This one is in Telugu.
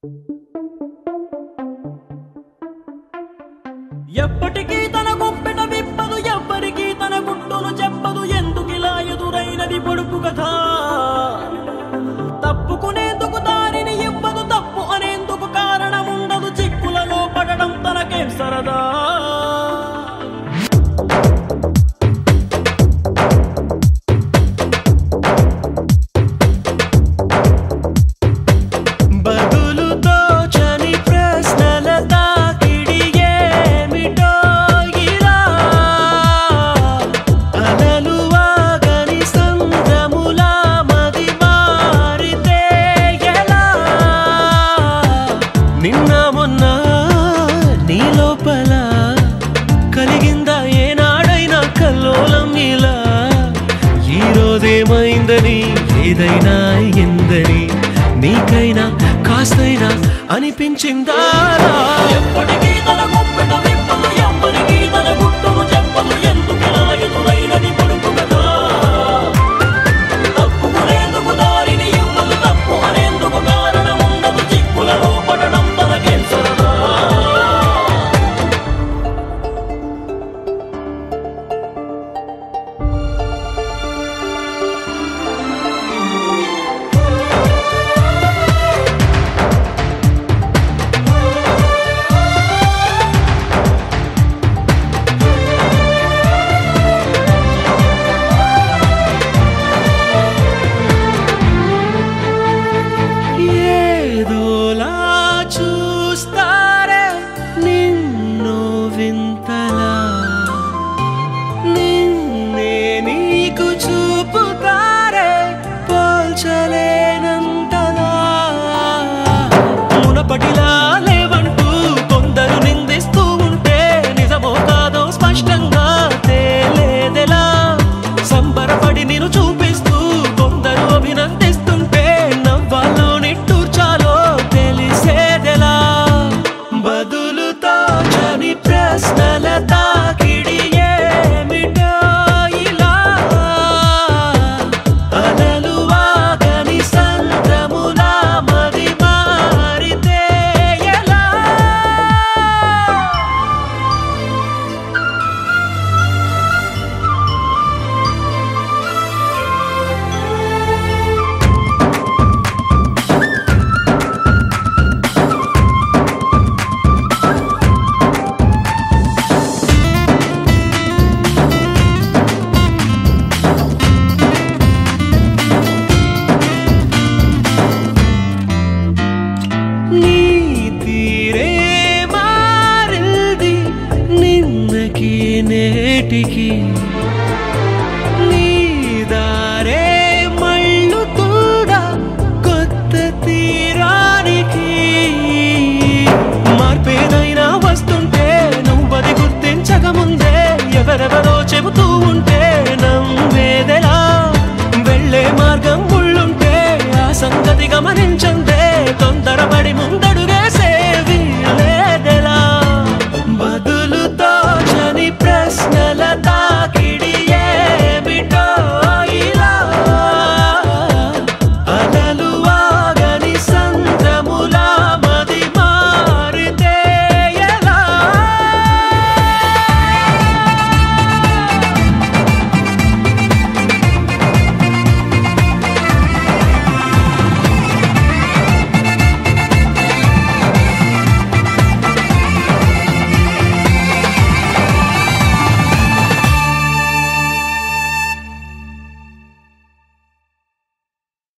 ఎప్పటికీ తన గుప్పెట విప్పదు, ఎవ్వరికీ తన గుట్టును చెప్పదు. ఎందుకిలా ఎదురైనది పొడుపు కథ? తప్పుకునేందుకు దారిని ఇవ్వదు, తప్పు అనేందుకు కారణం ఉండదు. చిక్కులలో పడడం తనకేం సరదా? ఏమైందని ఏదైనా ఎందని నీకైనా కాస్తైనా అనిపించిందా? ఎప్పటికీ తన గుప్పెట విప్పదు, ఎవ్వరికీ తన గుట్టును చెప్పదు. ఎందుకిలా ఎదురైనది పొడుపు కథ? తప్పుకునేందుకు దారిని ఇవ్వదు, తప్పు అనేందుకు కారణం ఉండదు. చిక్కులలో పడడం తనకేం సరదా? మునపటిలా లేవంటూ కొందరు నిందిస్తూ ఉంటే నిజమో కాదో స్పష్టంగా తేలేదెలా? సంబరపడి నిన్ను చూపిస్తూ కొందరు అభినందిస్తుంటే నవ్వాలో నిట్టూర్చాలో తెలిసేదెలా? బదులుతో చని ప్రశ్నల తాకిడి ఏమిటో ఇలా అలలు వాగని సంద్రములా మది మారితే ఎలా? నీ తీరే మారింది నిన్నకి నేటికి, నీ దారే మళ్ళు కూడా కొత్త తీరానికి. మార్పేదైనా వస్తుంటే నువ్వది గుర్తించకముందే ఎవరెవరో చెబుతూ ఉంటే నమ్మేదెలా? వెళ్ళే మార్గం ముళ్ళుంటే ఆ సంగతి గమనించ